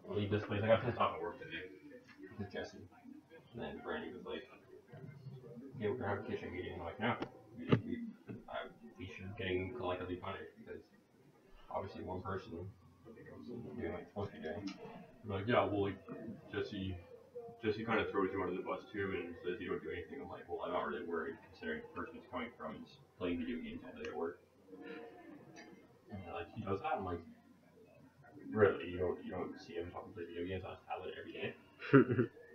leave this place. I got pissed off at work today with Jesse. And then Brandy was like, yeah, we're gonna have a kitchen meeting. And I'm like, no, we should getting collectively punished because obviously one person doing like supposed to be doing. I'm like, yeah, well, like Jesse kind of throws you under the bus too and says you don't do anything. I'm like, well, I'm not really worried considering the person he's coming from is playing video games all day at work. And like he does that. I'm like, really? You don't see him talking play video games on his tablet every day?